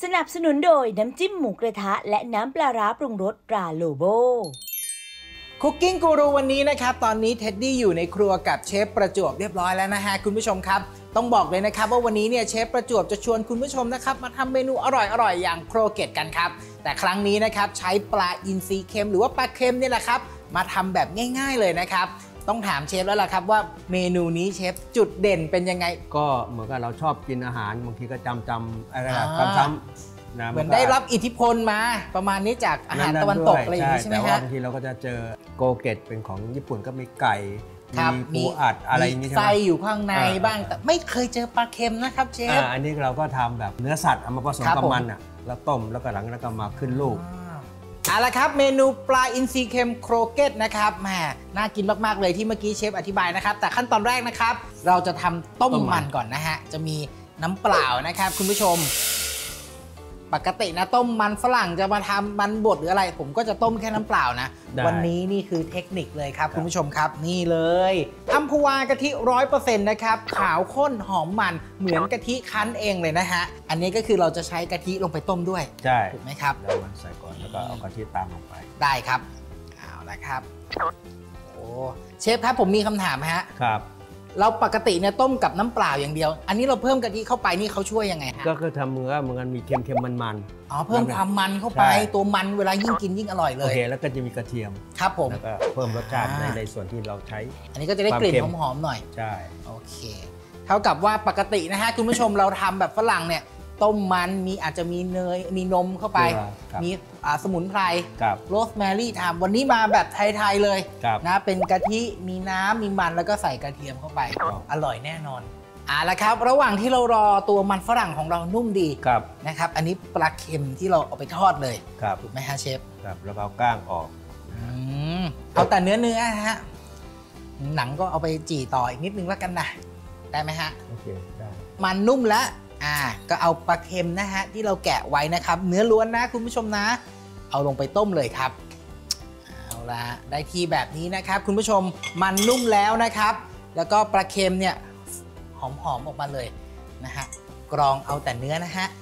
นับสนุนโดยน้ำจิ้มหมูกระทะและน้ำปลาร้าปรุงรสตราโลโบคุกกิ้งกูรูวันนี้นะครับตอนนี้เท็ดดี้อยู่ในครัวกับเชฟประจวบเรียบร้อยแล้วนะฮะคุณผู้ชมครับต้องบอกเลยนะครับว่าวันนี้เนี่ยเชฟประจวบจะชวนคุณผู้ชมนะครับมาทำเมนูอร่อยๆอย่างโครเกตกันครับแต่ครั้งนี้นะครับใช้ปลาอินทรีเค็มหรือว่าปลาเค็มนี่แหละครับมาทำแบบง่ายๆเลยนะครับต้องถามเชฟแล้วล่ะครับว่าเมนูนี้เชฟจุดเด่นเป็นยังไงก็เหมือนกับเราชอบกินอาหารบางทีก็จำอะไรซ้ำเหมือนได้รับอิทธิพลมาประมาณนี้จากอาหารตะวันตกอะไรอย่างนี้ใช่ไหมครับแต่ว่าบางทีเราก็จะเจอโกเกตเป็นของญี่ปุ่นก็มีไก่มีปูอัดอะไรอย่างนี้ใช่ไหมไส้อยู่ข้างในบ้างแต่ไม่เคยเจอปลาเค็มนะครับเชฟอันนี้เราก็ทำแบบเนื้อสัตว์เอามาผสมกับมันอ่ะแล้วต้มแล้วก็หลังแล้วก็มาขึ้นลูกเอาละครับเมนูปลาอินทรีเค็มโครเกตนะครับแหมน่ากินมากๆเลยที่เมื่อกี้เชฟอธิบายนะครับแต่ขั้นตอนแรกนะครับเราจะทำต้มมันก่อนนะฮะจะมีน้ำเปล่านะครับคุณผู้ชมปกตินะต้มมันฝรั่งจะมาทำมันบดหรืออะไรผมก็จะต้มแค่น้ำเปล่านะวันนี้นี่คือเทคนิคเลยครับคุณผู้ชมครับนี่เลยอัมพวากะทิ 100% นะครับขาวข้นหอมมันเหมือนกะทิคั้นเองเลยนะฮะอันนี้ก็คือเราจะใช้กะทิลงไปต้มด้วยใช่ถูกไหมครับแล้วมันใส่ก่อนแล้วก็เอากะทิตามลงไปได้ครับเอาละครับโอ้เชฟครับผมมีคำถามฮะครับเราปกติเนี่ยต้มกับน้ำเปล่าอย่างเดียวอันนี้เราเพิ่มกะทิเข้าไปนี่เขาช่วยยังไงฮะก็คือทำเนื้อเหมือนกันมีเค็มมันอ๋อเพิ่มความมันเข้าไปตัวมันเวลายิ่งกินยิ่งอร่อยเลยโอเคแล้วก็จะมีกระเทียมครับผมแล้วก็เพิ่มรสชาติในส่วนที่เราใช้อันนี้ก็จะได้กลิ่นหอมๆหน่อยใช่โอเคเท่ากับว่าปกตินะฮะคุณผู้ชมเราทำแบบฝรั่งเนี่ยต้มมันมีอาจจะมีเนยมีนมเข้าไปมีสมุนไพรโรสแมรี่ทำวันนี้มาแบบไทยๆเลยนะเป็นกะทิมีน้ำมีมันแล้วก็ใส่กระเทียมเข้าไปอร่อยแน่นอนละครับระหว่างที่เรารอตัวมันฝรั่งของเรานุ่มดีนะครับอันนี้ปลาเค็มที่เราเอาไปทอดเลยถูกไหมฮะเชฟครับแล้วเอาก้างออกเอาแต่เนื้อฮะหนังก็เอาไปจี่ต่ออีกนิดนึงแล้วกันนะได้ไหมฮะโอเคได้มันนุ่มแล้วก็เอาปลาเค็มนะฮะที่เราแกะไว้นะครับเนื้อล้วนนะคุณผู้ชมนะเอาลงไปต้มเลยครับเอาละได้ที่แบบนี้นะครับคุณผู้ชมมันนุ่มแล้วนะครับแล้วก็ปลาเค็มเนี่ยหอมๆออกมาเลยนะฮะกรองเอาแต่เนื้อนะฮะ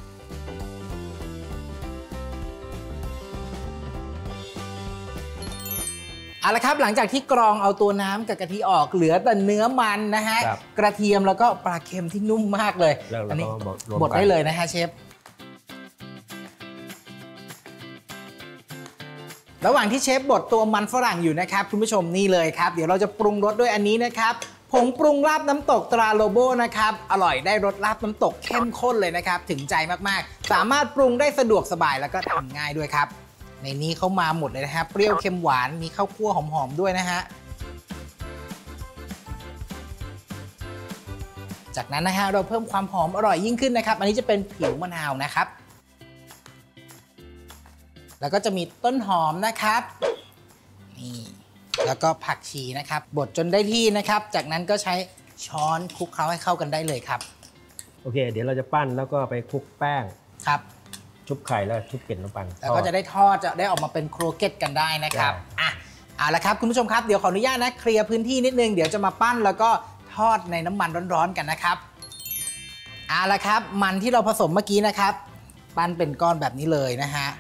เอาละครับหลังจากที่กรองเอาตัวน้ำกับกะทิออกเหลือแต่เนื้อมันนะฮะกระเทียมแล้วก็ปลาเค็มที่นุ่มมากเลยอันนี้บดได้เลยนะฮะเชฟระหว่างที่เชฟบดตัวมันฝรั่งอยู่นะครับคุณผู้ชมนี่เลยครับเดี๋ยวเราจะปรุงรสด้วยอันนี้นะครับผงปรุงลาบน้ำตกตราโลโบนะครับอร่อยได้รสลาบน้ำตกเข้มข้นเลยนะครับถึงใจมากๆสามารถปรุงได้สะดวกสบายแล้วก็ทำง่ายด้วยครับในนี้เขามาหมดเลยนะครับเปรี้ยวเค็มหวานมีข้าวคั่วหอมๆด้วยนะฮะจากนั้นนะฮะเราเพิ่มความหอมอร่อยยิ่งขึ้นนะครับอันนี้จะเป็นผิวมะนาวนะครับแล้วก็จะมีต้นหอมนะครับนี่แล้วก็ผักชีนะครับบดจนได้ที่นะครับจากนั้นก็ใช้ช้อนคลุกเคล้าให้เข้ากันได้เลยครับโอเคเดี๋ยวเราจะปั้นแล้วก็ไปคลุกแป้งครับชุบไข่แล้วชุบเกล็ดขนมปังแล้วก็จะได้ทอดจะได้ออกมาเป็นโครเกตกันได้นะครับเอาละครับคุณผู้ชมครับเดี๋ยวขออนุญาตนะเคลียร์พื้นที่นิดนึงเดี๋ยวจะมาปั้นแล้วก็ทอดในน้ำมันร้อนๆกันนะครับเอาละครับมันที่เราผสมเมื่อกี้นะครับปั้นเป็นก้อนแบบนี้เลยนะฮะ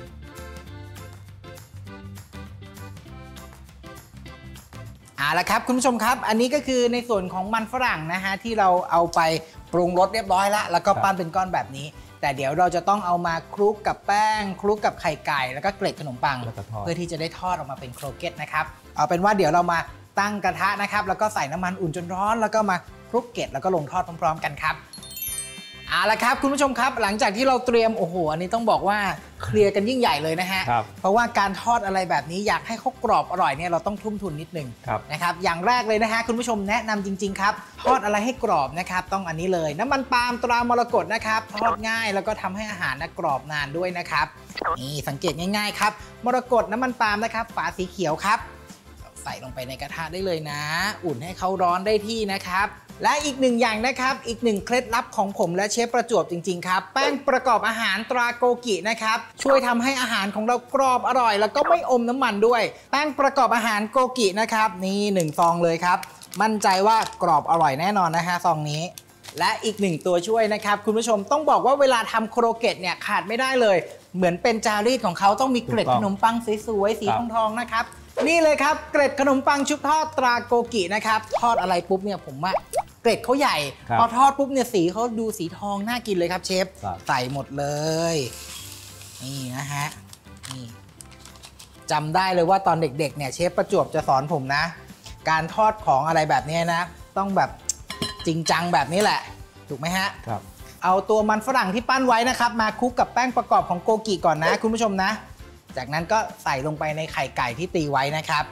เอาละครับคุณผู้ชมครับอันนี้ก็คือในส่วนของมันฝรั่งนะฮะที่เราเอาไปปรุงรสเรียบร้อยแล้วก็ปั้นเป็นก้อนแบบนี้แต่เดี๋ยวเราจะต้องเอามาคลุกกับแป้งคลุกกับไข่ไก่แล้วก็เกล็ดขนมปังเพื่อที่จะได้ทอดออกมาเป็นโครเกตนะครับเอาเป็นว่าเดี๋ยวเรามาตั้งกระทะนะครับแล้วก็ใส่น้ำมันอุ่นจนร้อนแล้วก็มาคลุกเกล็ดแล้วก็ลงทอดพร้อมๆกันครับเอาละครับคุณผู้ชมครับหลังจากที่เราเตรียมโอ้โหอันนี้ต้องบอกว่าเคลียร์กันยิ่งใหญ่เลยนะฮะเพราะว่าการทอดอะไรแบบนี้อยากให้เขากรอบอร่อยเนี่ยเราต้องทุ่มทุนนิดนึงนะครับอย่างแรกเลยนะฮะคุณผู้ชมแนะนำจริงๆครับทอดอะไรให้กรอบนะครับต้องอันนี้เลยน้ำมันปาล์มตรามรกตนะครับทอดง่ายแล้วก็ทำให้อาหารกรอบนานด้วยนะครับนี่สังเกตง่ายๆครับมรกตน้ำมันปาล์มนะครับฝาสีเขียวครับใส่ลงไปในกระทะได้เลยนะอุ่นให้เขาร้อนได้ที่นะครับและอีกหนึ่งอย่างนะครับอีกหนึ่งเคล็ดลับของผมและเชฟประจวบจริงๆครับแป้งประกอบอาหารตราโกกินะครับช่วยทำให้อาหารของเรากรอบอร่อยแล้วก็ไม่อมน้ำมันด้วยแป้งประกอบอาหารโกกินะครับนี่1 ซองเลยครับมั่นใจว่ากรอบอร่อยแน่นอนนะฮะซองนี้และอีกหนึ่งตัวช่วยนะครับคุณผู้ชมต้องบอกว่าเวลาทำโครเกตเนี่ยขาดไม่ได้เลยเหมือนเป็นจารีตของเขาต้องมีเกล็ดขนมปังสวยๆสีทองๆนะครับนี่เลยครับเกล็ดขนมปังชุบทอดตราโกกินะครับทอดอะไรปุ๊บเนี่ยผมว่าเกล็ดเขาใหญ่พอทอดปุ๊บเนี่ยสีเขาดูสีทองน่ากินเลยครับเชฟใส่หมดเลยนี่นะฮะนี่จำได้เลยว่าตอนเด็กๆเนี่ยเชฟประจวบจะสอนผมนะการทอดของอะไรแบบนี้นะต้องแบบจริงจังแบบนี้แหละถูกไหมฮะครับเอาตัวมันฝรั่งที่ปั้นไว้นะครับมาคลุกกับแป้งประกอบของโกกิก่อนนะคุณผู้ชมนะจากนั้นก็ใส่ลงไปในไข่ไก่ที่ตีไว้นะครับ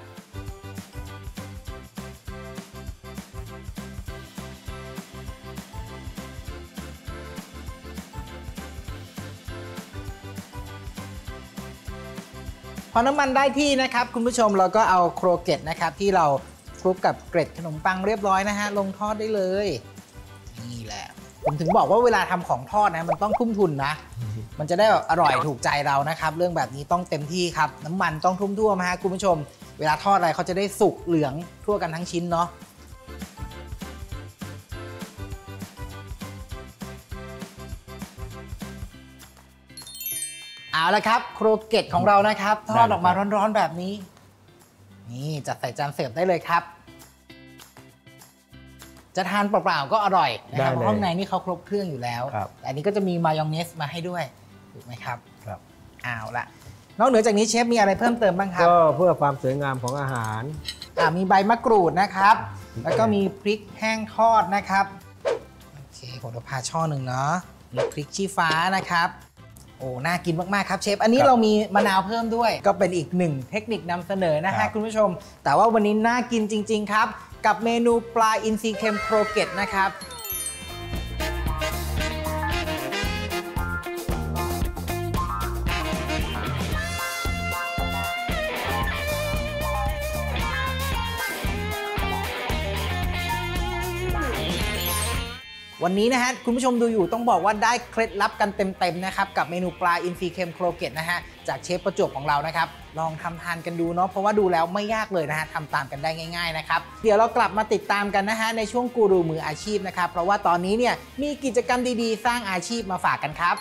พอน้ำมันได้ที่นะครับคุณผู้ชมเราก็เอาโครเกตนะครับที่เราคลุกกับเกล็ดขนมปังเรียบร้อยนะฮะลงทอดได้เลยนี่แหละผมถึงบอกว่าเวลาทำของทอดนะมันต้องทุ่มทุนนะมันจะได้อร่อยถูกใจเรานะครับเรื่องแบบนี้ต้องเต็มที่ครับน้ำมันต้องทุ่มทั่วมาฮะคุณผู้ชมเวลาทอดอะไรเขาจะได้สุกเหลืองทั่วกันทั้งชิ้นเนาะเอาละครับโครเกตของเรานะครับทอดออกมาร้อนๆแบบนี้นี่จัดใส่จานเสิร์ฟได้เลยครับจะทานเปล่าๆก็อร่อยนะครับเพราะข้างในนี่เขาครบเครื่องอยู่แล้วแต่อันนี้ก็จะมีมายองเนสมาให้ด้วยถูกไหมครับครับเอาละนอกเหนือจากนี้เชฟมีอะไรเพิ่มเติมบ้างครับก็เพื่อความสวยงามของอาหารมีใบมะกรูดนะครับแล้วก็มีพริกแห้งทอดนะครับโอเคโหระพาช่อหนึ่งเนาะมีพริกชี้ฟ้านะครับโอ้น่ากินมากๆครับเชฟอันนี้เรามีมะนาวเพิ่มด้วยก็เป็นอีกหนึ่งเทคนิคนำเสนอนะฮะคุณผู้ชมแต่ว่าวันนี้น่ากินจริงๆครับกับเมนูปลาอินทรีเค็มโครเกตนะครับวันนี้นะฮะคุณผู้ชมดูอยู่ต้องบอกว่าได้เคล็ดลับกันเต็มๆนะครับกับเมนูปลาอินทรีเค็มโครเกตนะฮะจากเชฟประจวบของเรานะครับลองทำทานกันดูเนาะเพราะว่าดูแล้วไม่ยากเลยนะฮะทำตามกันได้ง่ายๆนะครับเดี๋ยวเรากลับมาติดตามกันนะฮะในช่วงกูรูมืออาชีพนะครับเพราะว่าตอนนี้เนี่ยมีกิจกรรมดีๆสร้างอาชีพมาฝากกันครับ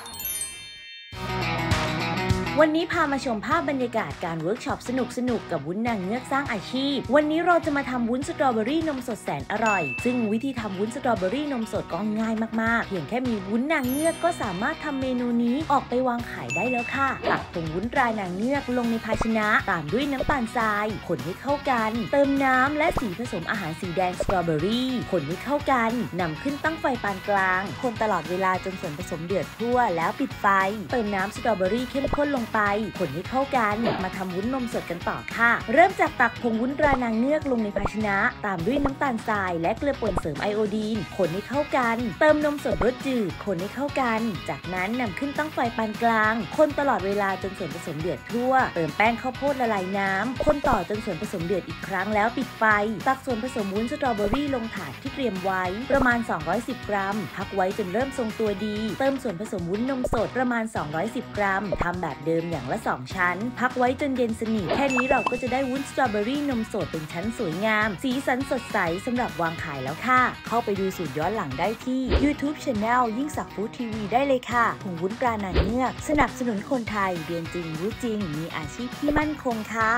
วันนี้พามาชมภาพบรรยากาศการเวิร์กช็อปสนุกกับวุ้นนางเงือกสร้างอาชีพวันนี้เราจะมาทำวุ้นสตรอเบอรี่นมสดแสนอร่อยซึ่งวิธีทำวุ้นสตรอเบอรี่นมสดก็ง่ายมากๆเพียงแค่มีวุ้นนางเงือกก็สามารถทำเมนูนี้ออกไปวางขายได้แล้วค่ะตักผงวุ้นตรานางเงือกลงในภาชนะตามด้วยน้ำตาลทรายคนให้เข้ากันเติมน้ำและสีผสมอาหารสีแดงสตรอเบอรี่คนให้เข้ากันนำขึ้นตั้งไฟปานกลางคนตลอดเวลาจนส่วนผสมเดือดทั่วแล้วปิดไฟเติมน้ำสตรอเบอรี่เข้มข้นลงไปคนให้เข้ากันมาทำวุ้นนมสดกันต่อค่ะเริ่มจากตักผงวุ้นตรานางเงือกลงในภาชนะตามด้วยน้ำตาลทรายและเกลือป่นเสริมไอโอดีนคนให้เข้ากันเติมนมสดรสจืดคนให้เข้ากันจากนั้นนำขึ้นตั้งไฟปานกลางคนตลอดเวลาจนส่วนผสมเดือดทั่วเติมแป้งข้าวโพดละลายน้ำคนต่อจนส่วนผสมเดือดอีกครั้งแล้วปิดไฟตักส่วนผสมวุ้นสตรอเบอรี่ลงถาดที่เตรียมไว้ประมาณ210 กรัมพักไว้จนเริ่มทรงตัวดีเติมส่วนผสมวุ้นนมสดประมาณ210 กรัมทำแบบเดิมอย่างละ2 ชั้นพักไว้จนเย็นสนิทแค่นี้เราก็จะได้วุ้นสตรอเบอรี่นมสดเป็นชั้นสวยงามสีสันสดใสสำหรับวางขายแล้วค่ะเข้าไปดูสูตรย้อนหลังได้ที่ YouTube Channel ยิ่งศักดิ์ฟู้ดทีวีได้เลยค่ะผงวุ้นปลานางเงือกสนับสนุนคนไทยเรียนจริงรู้จริงมีอาชีพที่มั่นคงค่ะ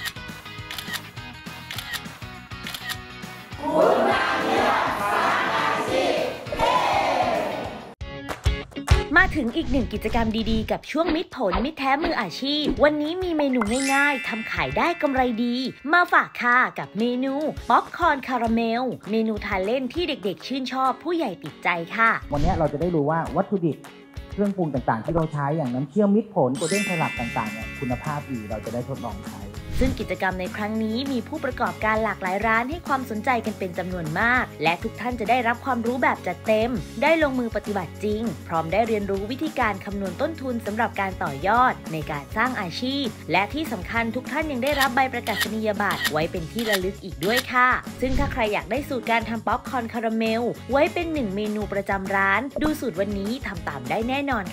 วุ้นนางเงือกสร้างอาชีพมาถึงอีกหนึ่งกิจกรรมดีๆกับช่วงมิตรผลมิตรแท้มืออาชีพวันนี้มีเมนูง่ายๆทำขายได้กำไรดีมาฝากค่ะกับเมนูป๊อปคอร์นคาราเมลเมนูทานเล่นที่เด็กๆชื่นชอบผู้ใหญ่ติดใจค่ะวันนี้เราจะได้รู้ว่าวัตถุดิบเครื่องปรุงต่างๆที่เราใช้อย่างน้ำเชื่อมมิตรผลโกลเด้นไคลับต่างๆเนี่ยคุณภาพดีเราจะได้ทดลองใช้ซึ่งกิจกรรมในครั้งนี้มีผู้ประกอบการหลากหลายร้านให้ความสนใจกันเป็นจำนวนมากและทุกท่านจะได้รับความรู้แบบจัดเต็มได้ลงมือปฏิบัติจริงพร้อมได้เรียนรู้วิธีการคำนวณต้นทุนสำหรับการต่อยอดในการสร้างอาชีพและที่สำคัญทุกท่านยังได้รับใบประกาศนียบัตรไว้เป็นที่ระลึกอีกด้วยค่ะซึ่งถ้าใครอยากได้สูตรการทำป๊อปคอร์นคาราเมลไว้เป็น1 เมนูประจำร้านดูสูตรวันนี้ทำตามได้แน่นอนค่ะ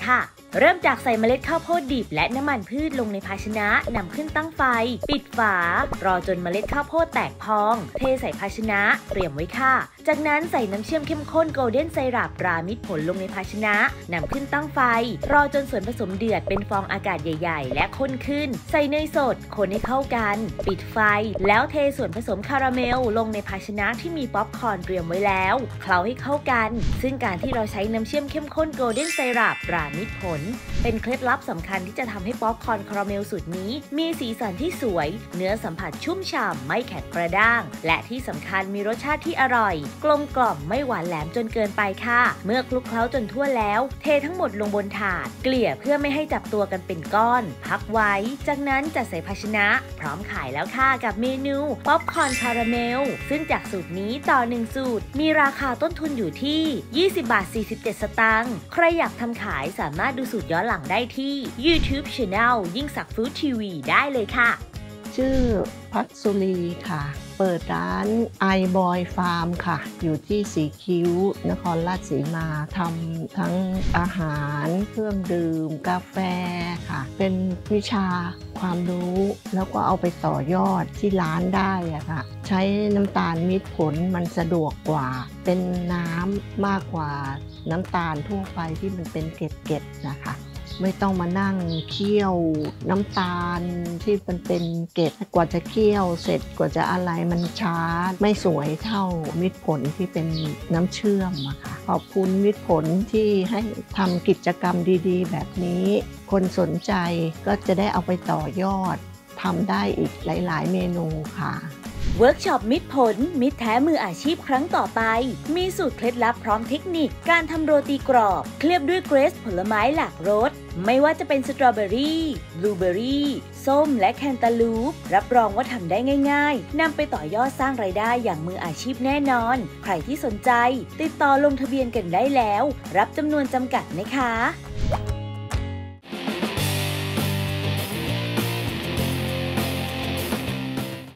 เริ่มจากใส่เมล็ดข้าวโพดดิบและน้ำมันพืชลงในภาชนะนำขึ้นตั้งไฟปิดฝารอจนเมล็ดข้าวโพดแตกพองเทใส่ภาชนะเตรียมไว้ค่ะจากนั้นใส่น้ำเชื่อมเข้มข้นโกลเด้นไซรัปรามิตรผลลงในภาชนะนำขึ้นตั้งไฟรอจนส่วนผสมเดือดเป็นฟองอากาศใหญ่ๆและข้นขึ้นใส่เนยสดคนให้เข้ากันปิดไฟแล้วเทส่วนผสมคาราเมลลงในภาชนะที่มีป๊อปคอร์นเตรียมไว้แล้วเคล้าให้เข้ากันซึ่งการที่เราใช้น้ำเชื่อมเข้มข้นโกลเด้นไซรัปรามิตรผลเป็นเคล็ดลับสำคัญที่จะทำให้ป๊อปคอร์นคาราเมลสูตรนี้มีสีสันที่สวยเนื้อสัมผัสชุ่มฉ่ำไม่แข็งกระด้างและที่สำคัญมีรสชาติที่อร่อยกลมกล่อมไม่หวานแหลมจนเกินไปค่ะเมื่อคลุกเคล้าจนทั่วแล้วเททั้งหมดลงบนถาดเกลี่ยเพื่อไม่ให้จับตัวกันเป็นก้อนพักไว้จากนั้นจัดใส่ภาชนะพร้อมขายแล้วค่ะกับเมนูป๊อปคอร์นคาราเมลซึ่งจากสูตรนี้ต่อ1สูตรมีราคาต้นทุนอยู่ที่20 บาท 47 สตางค์ใครอยากทำขายสามารถดูสูตรย้อนหลังได้ที่ YouTube Channel ยิ่งศักดิ์ฟู้ดทีวีได้เลยค่ะชื่อพัชสุรีค่ะเปิดร้านไอบอยฟาร์มค่ะอยู่ที่สีคิ้วนครราชสีมาทำทั้งอาหารเครื่องดื่มกาแฟค่ะเป็นวิชาความรู้แล้วก็เอาไปต่อยอดที่ร้านได้อะค่ะใช้น้ำตาลมิตรผลมันสะดวกกว่าเป็นน้ำมากกว่าน้ำตาลทั่วไปที่มันเป็นเกล็ดๆนะคะไม่ต้องมานั่งเคี่ยวน้ำตาลที่มันเป็นเกล็ดกว่าจะเคี่ยวเสร็จกว่าจะอะไรมันช้าไม่สวยเท่ามิตรผลที่เป็นน้ำเชื่อมอะค่ะขอบคุณมิตรผลที่ให้ทำกิจกรรมดีๆแบบนี้คนสนใจก็จะได้เอาไปต่อยอดทำได้อีกหลายๆเมนูค่ะเวิร์กช็อปมิตรผลมิตรแท้มืออาชีพครั้งต่อไปมีสูตรเคล็ดลับพร้อมเทคนิคการทำโรตีกรอบเคลือบด้วยเกรซผลไม้หลากรสไม่ว่าจะเป็นสตรอเบอรี่บลูเบอรี่ส้มและแคนตาลูปรับรองว่าทำได้ง่ายๆนำไปต่อยอดสร้างรายได้อย่างมืออาชีพแน่นอนใครที่สนใจติดต่อลงทะเบียนกันได้แล้วรับจำนวนจำกัดนะคะ